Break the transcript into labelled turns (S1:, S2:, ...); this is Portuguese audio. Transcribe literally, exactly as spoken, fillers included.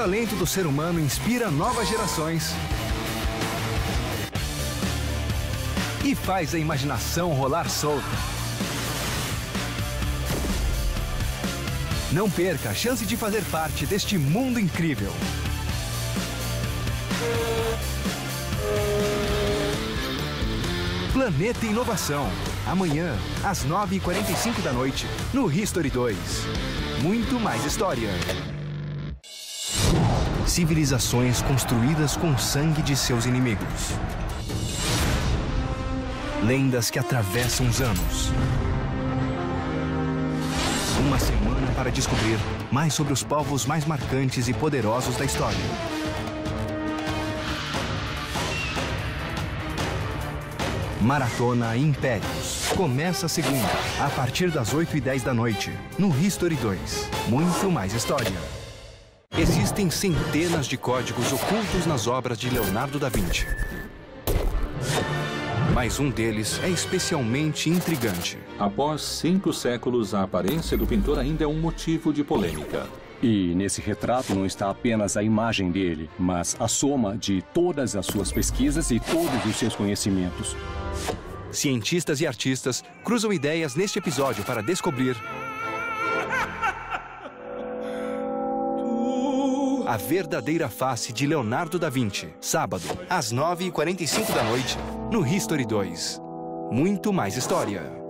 S1: talento do ser humano inspira novas gerações e faz a imaginação rolar solta. Não perca a chance de fazer parte deste mundo incrível. Planeta Inovação. Amanhã, às nove e quarenta e cinco da noite, no History dois. Muito mais história. Civilizações construídas com o sangue de seus inimigos. Lendas que atravessam os anos. Uma semana para descobrir mais sobre os povos mais marcantes e poderosos da história. Maratona Impérios. Começa a segunda, a partir das oito e dez da noite, no History dois. Muito mais história. Existem centenas de códigos ocultos nas obras de Leonardo da Vinci. Mas um deles é especialmente intrigante.
S2: Após cinco séculos, a aparência do pintor ainda é um motivo de polêmica.
S3: E nesse retrato não está apenas a imagem dele, mas a soma de todas as suas pesquisas e todos os seus conhecimentos.
S1: Cientistas e artistas cruzam ideias neste episódio para descobrir a verdadeira face de Leonardo da Vinci. Sábado, às nove e quarenta e cinco da noite, no History dois. Muito mais história.